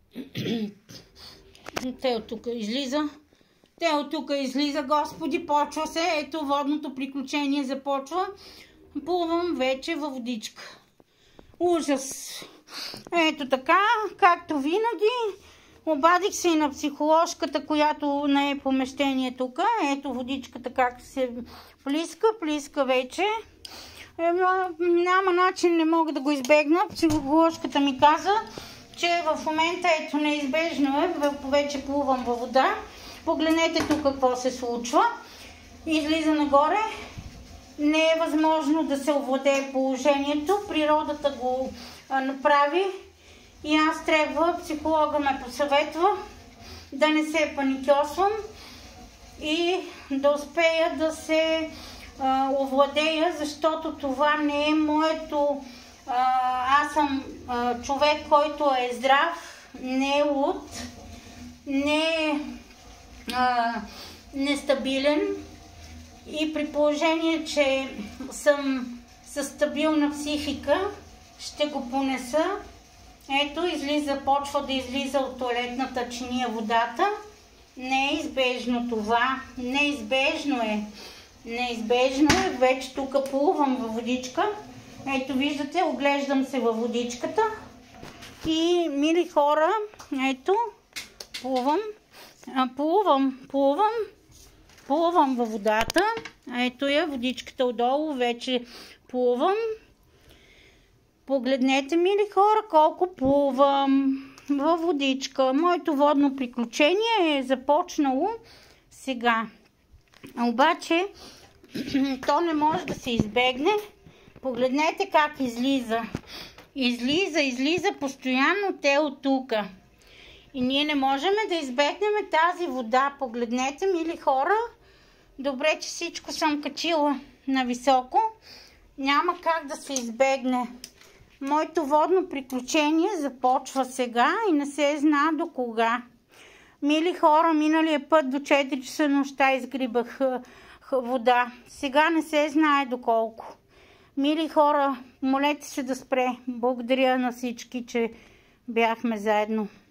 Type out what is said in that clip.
Те от тук излиза. Те от тук излиза, господи, почва се. Ето, водното приключение започва. Плувам вече във водичка. Ужас! Ето така, както винаги. Обадих се и на психоложката, която не е помещение тук. Ето водичката как се плиска вече. Няма начин, не мога да го избегна. Психоложката ми каза, че в момента ето неизбежно е, вече плувам във вода. Погледнете тук какво се случва. Излиза нагоре. Не е възможно да се овладее положението. Природата го направи. И аз трябва, психолога ме посъветва, да не се паникьосвам и да успея да се овладея, защото това не е моето... Аз съм човек, който е здрав, не е луд, не е нестабилен и при положение, че съм със стабилна психика, ще го понеса. Ето, почва да излиза от тоалетната чиния водата. Не е избежно това. Неизбежно е. Неизбежно е. Вече тук плувам във водичка. Ето, виждате, оглеждам се във водичката. И, мили хора, ето, плувам във водата. Ето я, водичката отдолу, вече плувам. Погледнете, мили хора, колко плувам във водичка. Моето водно приключение е започнало сега. Обаче, то не може да се избегне. Погледнете как излиза. Излиза постоянно те от тук. И ние не можем да избегнем тази вода. Погледнете, мили хора. Добре, че всичко съм качила на високо. Няма как да се избегне. Моето водно приключение започва сега и не се знае до кога. Мили хора, миналия път до 4 часа нощта изгрибах вода. Сега не се знае доколко. Мили хора, молете се да спре. Благодаря на всички, че бяхме заедно.